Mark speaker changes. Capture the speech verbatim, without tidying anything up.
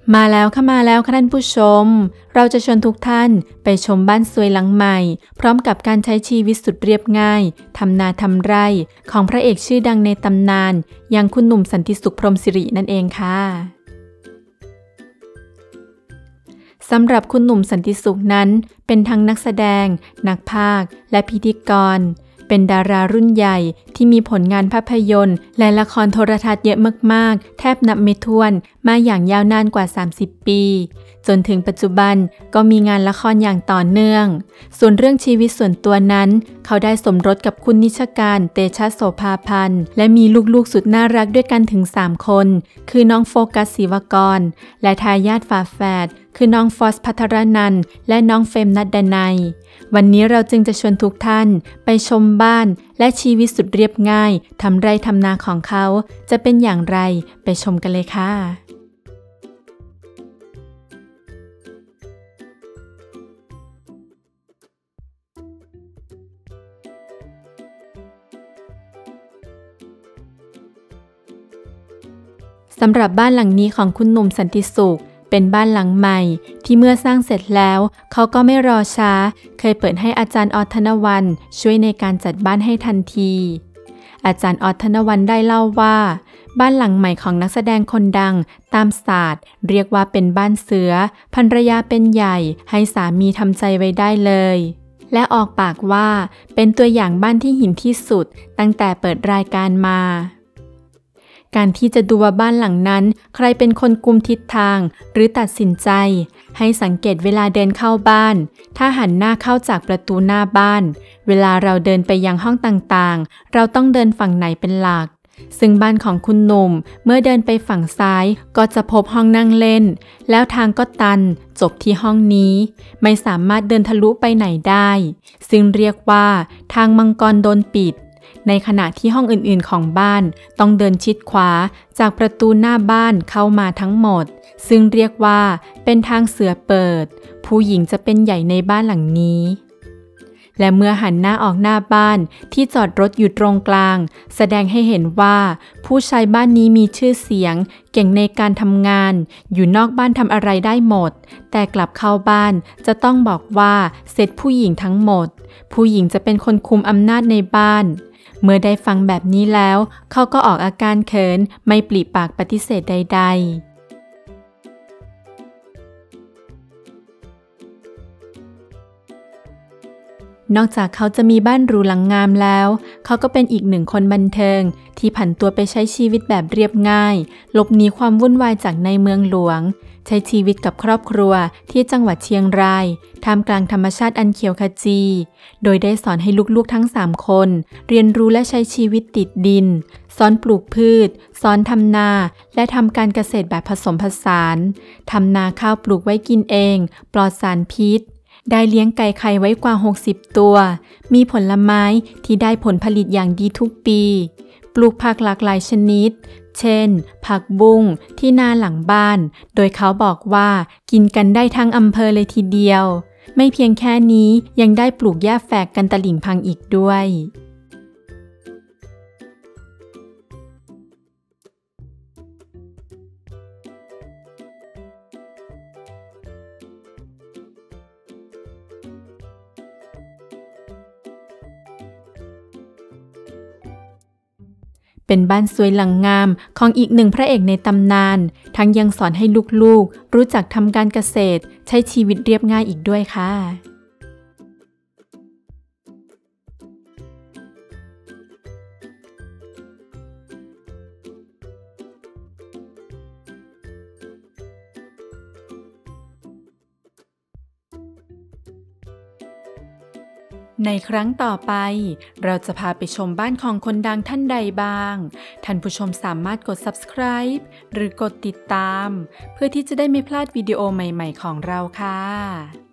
Speaker 1: มาแล้วค่ะมาแล้วค่ะท่านผู้ชมเราจะชวนทุกท่านไปชมบ้านสวยหลังใหม่พร้อมกับการใช้ชีวิตสุดเรียบง่ายทำนาทำไร่ของพระเอกชื่อดังในตำนานอย่างคุณหนุ่มสันติสุขพรหมสิรินั่นเองค่ะสำหรับคุณหนุ่มสันติสุขนั้นเป็นทั้งนักแสดงนักพากย์และพิธีกรเป็นดารารุ่นใหญ่ที่มีผลงานภาพยนตร์และละครโทรทัศน์เยอะมากๆแทบนับไม่ถ้วนมาอย่างยาวนานกว่าสามสิบปีจนถึงปัจจุบันก็มีงานละครอย่างต่อเนื่องส่วนเรื่องชีวิตส่วนตัวนั้นเขาได้สมรสกับคุณนิชการเตชะโสภาพันธ์และมีลูกๆสุดน่ารักด้วยกันถึงสามคนคือน้องโฟกัสศิวกรและทายาทฝาแฝดคือน้องฟอสภัทรนันท์และน้องเฟมนัดดนัยวันนี้เราจึงจะชวนทุกท่านไปชมบ้านและชีวิตสุดเรียบง่ายทำไร่ทำนาของเขาจะเป็นอย่างไรไปชมกันเลยค่ะสำหรับบ้านหลังนี้ของคุณหนุ่มสันติสุขเป็นบ้านหลังใหม่ที่เมื่อสร้างเสร็จแล้วเขาก็ไม่รอช้าเคยเปิดให้อาจารย์ออสธนวรรณช่วยในการจัดบ้านให้ทันทีอาจารย์ออสธนวรรณได้เล่าว่าบ้านหลังใหม่ของนักแสดงคนดังตามศาสตร์เรียกว่าเป็นบ้านเสือภรรยาเป็นใหญ่ให้สามีทำใจไว้ได้เลยและออกปากว่าเป็นตัวอย่างบ้านที่หินที่สุดตั้งแต่เปิดรายการมาการที่จะดูว่าบ้านหลังนั้นใครเป็นคนกุมทิศทางหรือตัดสินใจให้สังเกตเวลาเดินเข้าบ้านถ้าหันหน้าเข้าจากประตูหน้าบ้านเวลาเราเดินไปยังห้องต่างๆเราต้องเดินฝั่งไหนเป็นหลักซึ่งบ้านของคุณหนุ่มเมื่อเดินไปฝั่งซ้ายก็จะพบห้องนั่งเล่นแล้วทางก็ตันจบที่ห้องนี้ไม่สามารถเดินทะลุไปไหนได้ซึ่งเรียกว่าทางมังกรโดนปิดในขณะที่ห้องอื่นๆของบ้านต้องเดินชิดขวาจากประตูหน้าบ้านเข้ามาทั้งหมดซึ่งเรียกว่าเป็นทางเสือเปิดผู้หญิงจะเป็นใหญ่ในบ้านหลังนี้และเมื่อหันหน้าออกหน้าบ้านที่จอดรถอยู่ตรงกลางแสดงให้เห็นว่าผู้ชายบ้านนี้มีชื่อเสียงเก่งในการทำงานอยู่นอกบ้านทำอะไรได้หมดแต่กลับเข้าบ้านจะต้องบอกว่าเสร็จผู้หญิงทั้งหมดผู้หญิงจะเป็นคนคุมอำนาจในบ้านเมื่อได้ฟังแบบนี้แล้วเขาก็ออกอาการเขินไม่ปริปากปฏิเสธใดๆนอกจากเขาจะมีบ้านหรูหลังงามแล้วเขาก็เป็นอีกหนึ่งคนบันเทิงที่ผันตัวไปใช้ชีวิตแบบเรียบง่ายหลบหนีความวุ่นวายจากในเมืองหลวงใช้ชีวิตกับครอบครัวที่จังหวัดเชียงรายท่ามกลางธรรมชาติอันเขียวขจีโดยได้สอนให้ลูกๆทั้งสามคนเรียนรู้และใช้ชีวิตติดดินสอนปลูกพืชสอนทำนาและทำการเกษตรแบบผสมผสานทำนาข้าวปลูกไว้กินเองปลอดสารพิษได้เลี้ยงไก่ไข่ไว้กว่าหกสิบตัวมีผลไม้ที่ได้ผลผลิตอย่างดีทุกปีปลูกผักหลากหลายชนิดเช่นผักบุ้งที่นาหลังบ้านโดยเขาบอกว่ากินกันได้ทั้งอำเภอเลยทีเดียวไม่เพียงแค่นี้ยังได้ปลูกหญ้าแฝกกันตลิ่งพังอีกด้วยเป็นบ้านสวยหลังงามของอีกหนึ่งพระเอกในตำนานทั้งยังสอนให้ลูกๆรู้จักทำการเกษตรใช้ชีวิตเรียบง่ายอีกด้วยค่ะในครั้งต่อไปเราจะพาไปชมบ้านของคนดังท่านใดบ้างท่านผู้ชมสามารถกด ซับสไครบ์ หรือกดติดตามเพื่อที่จะได้ไม่พลาดวิดีโอใหม่ๆของเราค่ะ